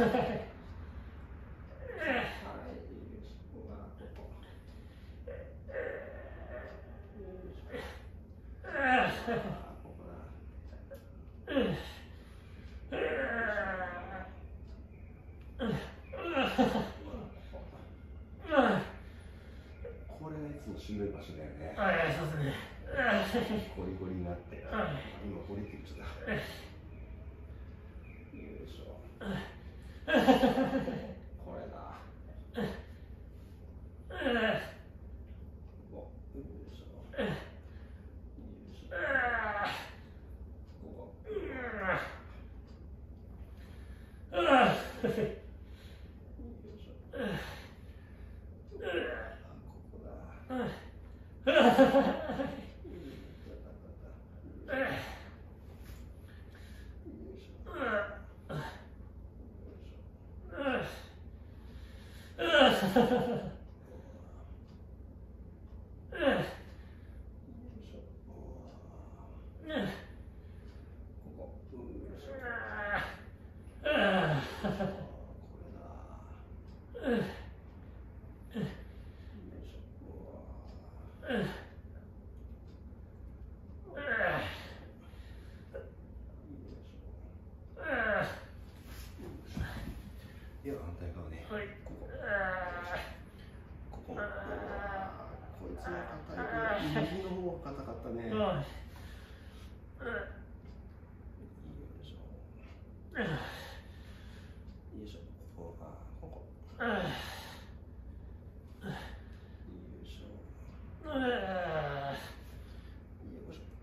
これがいつもしんどい場所だよね。 そうですね。 ゴリゴリになって、今降りてきた。よいしょ。これだ。よいしょ。よいしょ。ここ。では反対側ね。ここ。ここ。こいつは硬いけど、右の方が硬かったね。よいしょ。よいしょ。ここが、ここ。よいしょ。よいしょ。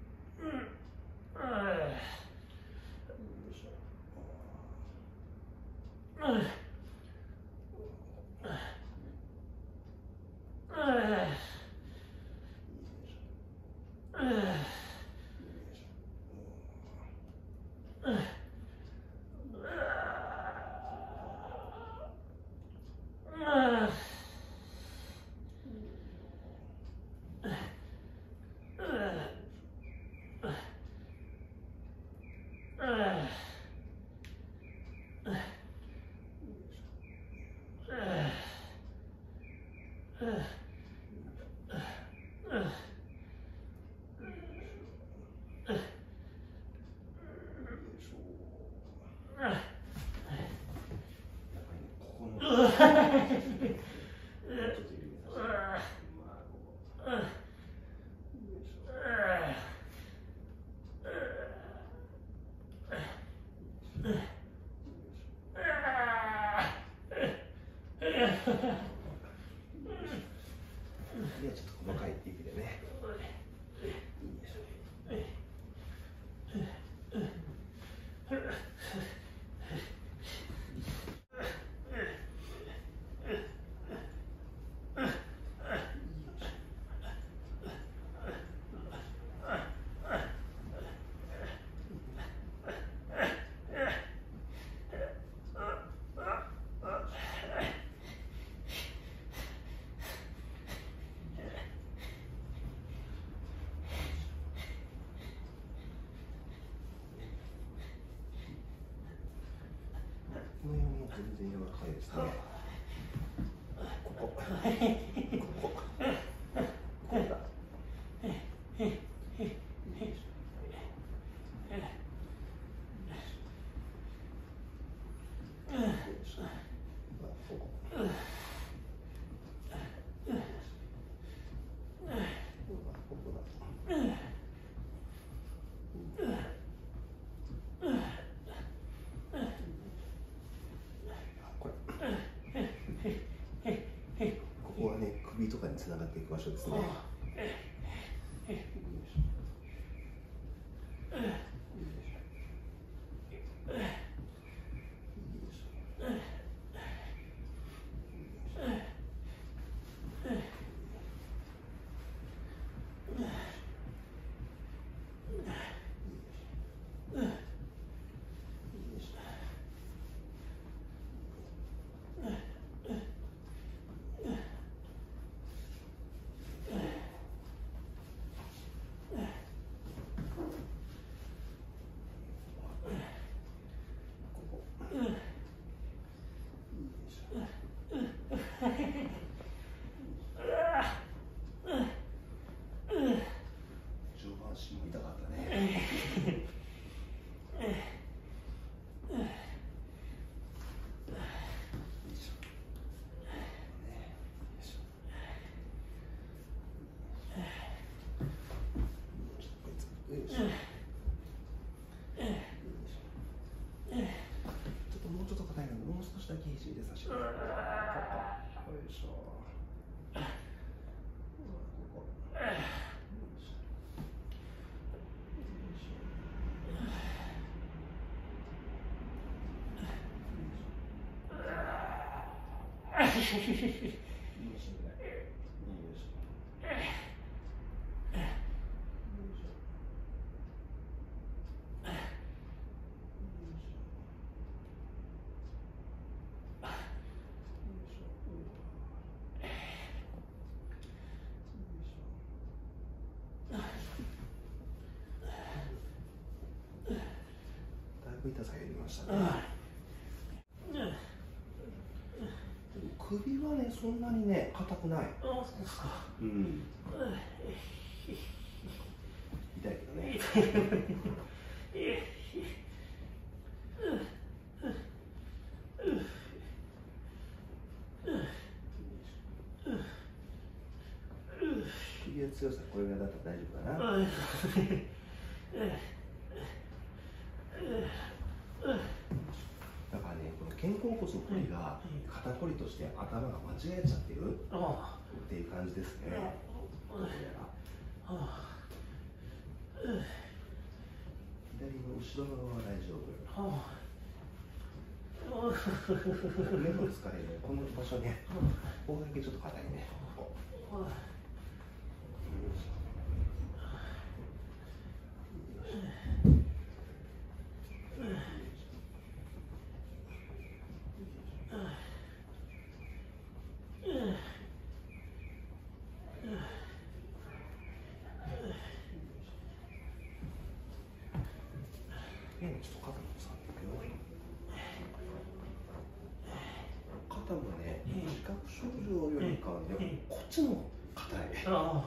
ではちょっと細かい指でね。この辺も全然柔らかいですね。ここ。ここ。ここだ。ここはね、首とかにつながっていく場所ですね。 いしょ。ここ。だいぶ痛さ減りましたね。首はね、そんなにね、硬くない。うん。痛いけどね。首の強さ、これぐらいだったら大丈夫かな。だからね、この肩甲骨のこりが肩こりとして頭が間違えちゃってるっていう感じですね。左の後ろの側は大丈夫。目の疲れるこの場所ね、ここだけちょっと硬いね。ちょっと肩も触っていくよ。肩もね、自覚症状よりかはね、こっちの硬い。こ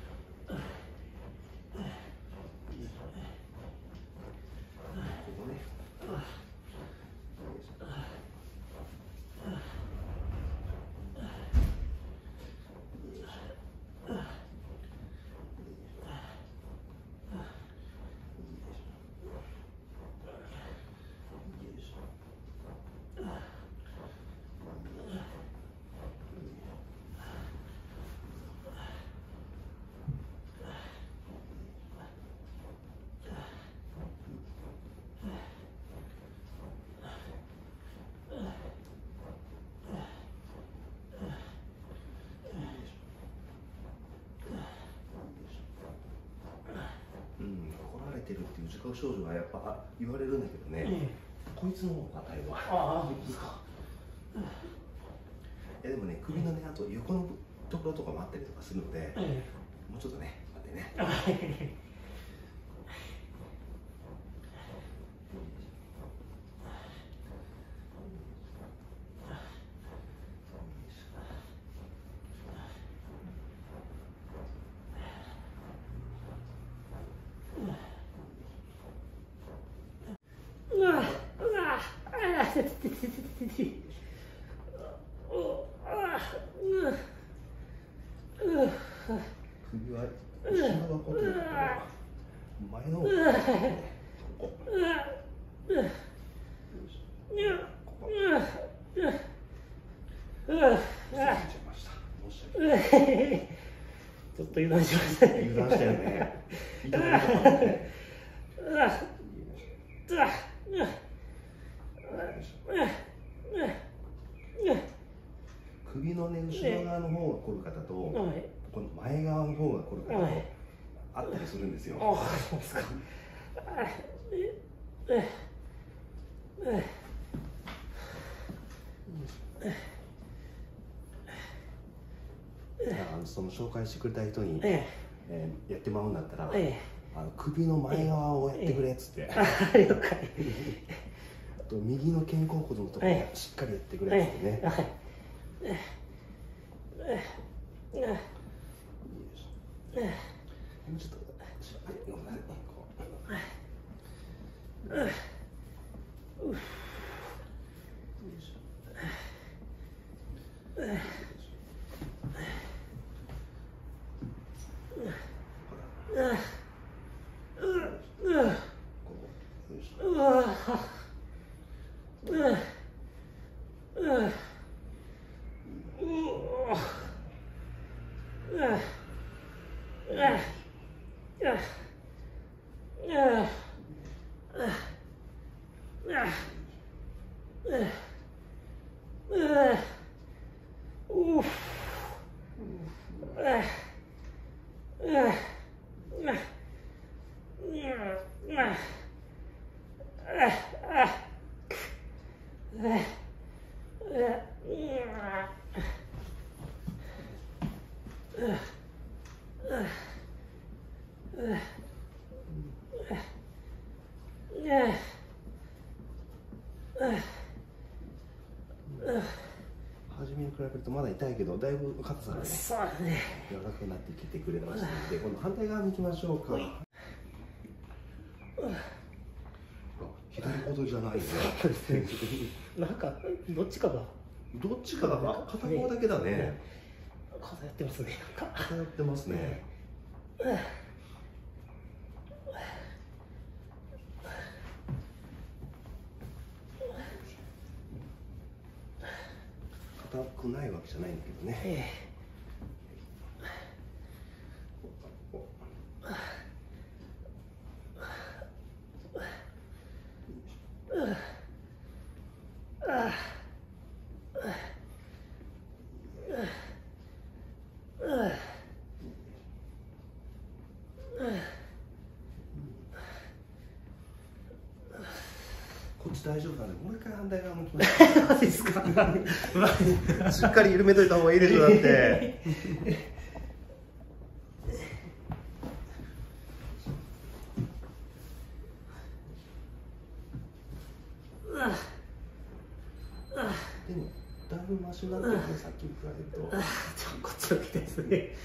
こね。てるっていう自覚症状はやっぱ言われるんだけどね、こいつの方が硬いわ。でもね、首のね、あと横のところとかもあったりとかするので、もうちょっとね、待ってね。首は後ろがこってるから前の方がここ。 ちょっと油断しましたね。 油断したよね。痛かったね。首のね、後ろ側の方が凝る方と、この前側の方が凝る方とあったりするんですよ。 そうですか。 その紹介してくれた人に、やってもらうんだったら、首の前側をやってくれっつって、 了解。 あと右の肩甲骨のところをしっかりやってくれっつってね。ちょっとごめんなさい。 初めに比べるとまだ痛いけど、だいぶ硬さがね、 そうですね、 柔らかくなってきてくれましたので、今度反対側に行きましょうか。左ほどじゃないね。 なんかどっちかが片方だけだね。 偏ってますね。 偏ってますね。硬くないわけじゃないんだけどね。こっち大丈夫なんで、もう一回反対側向きましょう。 マジですか。 しっかり緩めといた方がいいでしょ、だって。でも、だいぶマシになってるね、さっきに比べると。 こっちの痛いですね。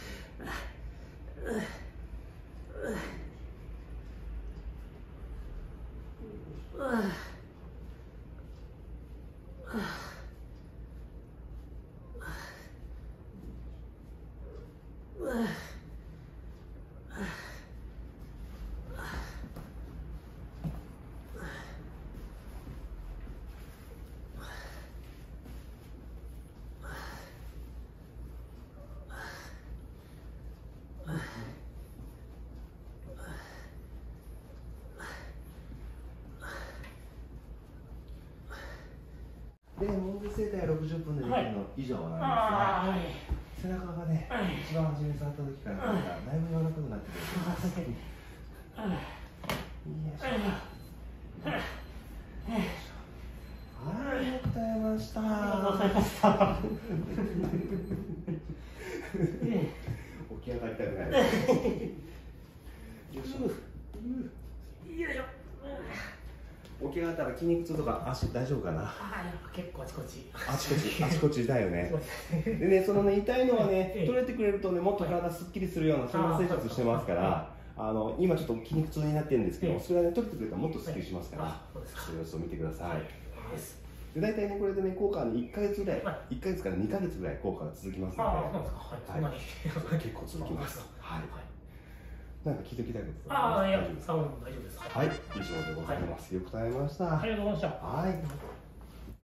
で、門前整体60分でできるの以上なんですが、背中がね、一番初めに触った時からだいぶ柔らかくなってくる。はい、よく耐えました。起き上がりたくない。よいしょ。起き上がったら筋肉痛とか足大丈夫かな。 結構あちこち。 あちこち痛いよね。でね、そのね、痛いのはね、取れてくれるとね、もっと体すっきりするような、そんな生活してますから、今ちょっと筋肉痛になってるんですけど、それがね、取れてくれたらもっとすっきりしますから、その様子を見てください。で、大体ね、これでね、効果はね、1ヶ月ぐらい、1ヶ月から2ヶ月ぐらい効果が続きますので、結構続きます。はい。なんか聞いておきたいこといや、大丈夫です。 はい、以上でございます。よく耐えました。 ありがとうございました。 はい。